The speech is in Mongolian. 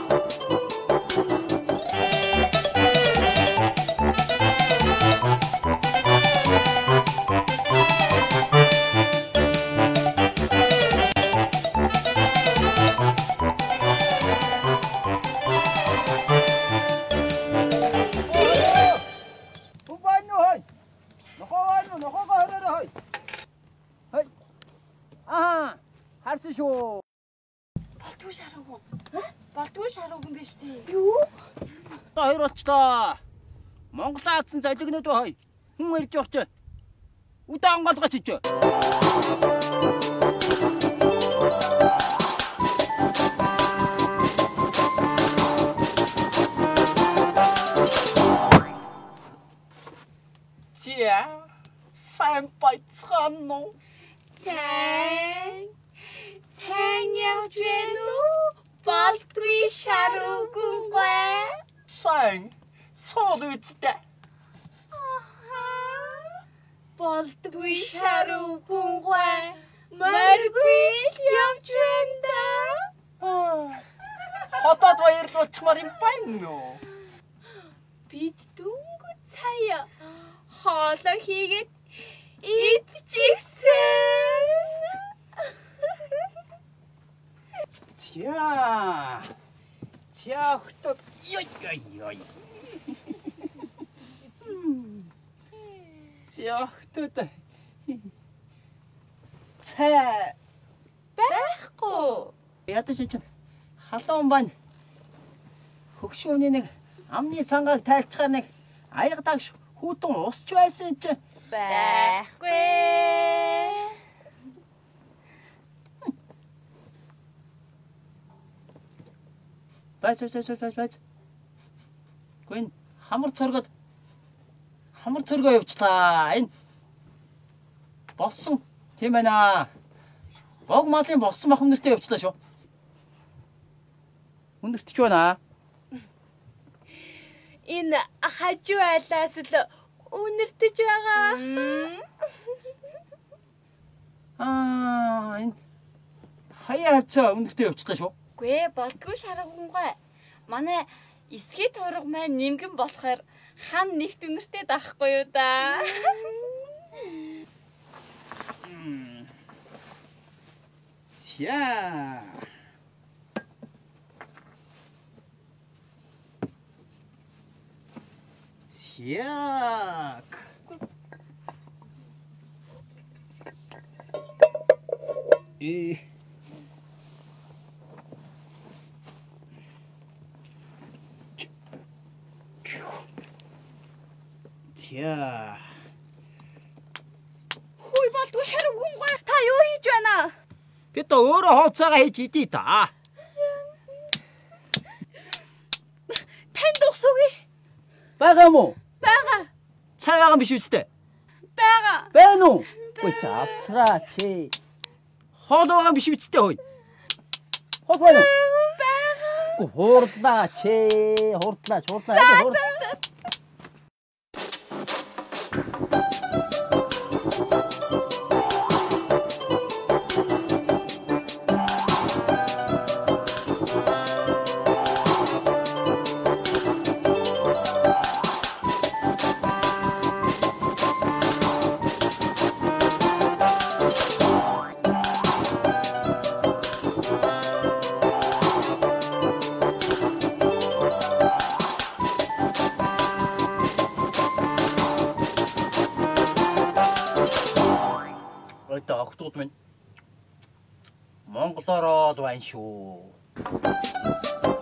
Харсан шүү. Болдгүй шараагүй. Болдгүй шараагүй юм биш үү? Юу? Хоёр болчлоо. Монгол таадсан залгинууд бай. Хүн ирж явах чи. Үдэ ангаалгач чи. Тиа, сайн байцгаана уу? Сайн явж байна уу? Болдгүй шараагүй бай. Сайн. Сууд үстэ. Болдгүй шараагүй бай. Моргүй явж байна да. Хотод баярлуулчмаар юм байна уу? Бид дөнгөж цая хоолоо хийгээд идчихсэн. Тя хтод ёй. Тя хтод. Цаа Байхгүй. ядаж чинь халуун байна. Хөгшөөний нэг амны цангааг тайлцгаа нэг аягдагш хүүтэн усч байсан чи. Байхгүй. Бац. Гүн хамар цоргоо явуулчлаа. Энэ болсон тийм байна. Бог малын болсон мах өнөртөө явуулчлаа шүү. Өнөртөж байна. Энэ хажуу айлаас л үнэртэж байгаа. Энэ хаяа хавцаа өнөртөө явуулчлаа шүү. Гүй болдгүй шаргангай. Манай эсхий турга маань нингэн болохоор хан нэгт үнэртэй даахгүй юу да. Тя. Тяк. Тя. Хүй болдгүй шаргангай. Та юу хийж байна? Би то өөрөө хооцоогоо хийж идий та. Танд усгүй. Бага мó? Бага. Цайгаа биш үстэй. Бага. Байна уу? Ой чавцгаа чи. Хоолойгоо биш үстэй хөөе. Хол байна уу? Бага. Хуурдлаа чи. Хуурдлаа. Охтууд минь Монголоор л байна шүү.